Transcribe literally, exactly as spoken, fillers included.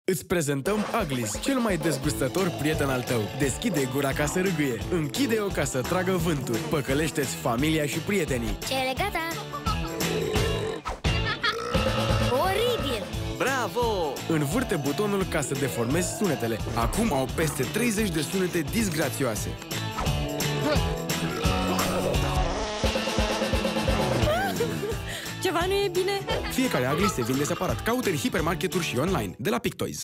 Îți prezentăm Ugly's, cel mai dezgustător prieten al tău. Deschide gura ca să râgâie, închide-o ca să tragă vântul. Păcălește-ți familia și prietenii. Cere gata! Oribil! Bravo! Învârte butonul ca să deformezi sunetele. Acum au peste treizeci de sunete disgrațioase. Ceva nu e bine? Fiecare Ugly se vinde separat. Caută în hipermarketuri și online, de la Pictoys.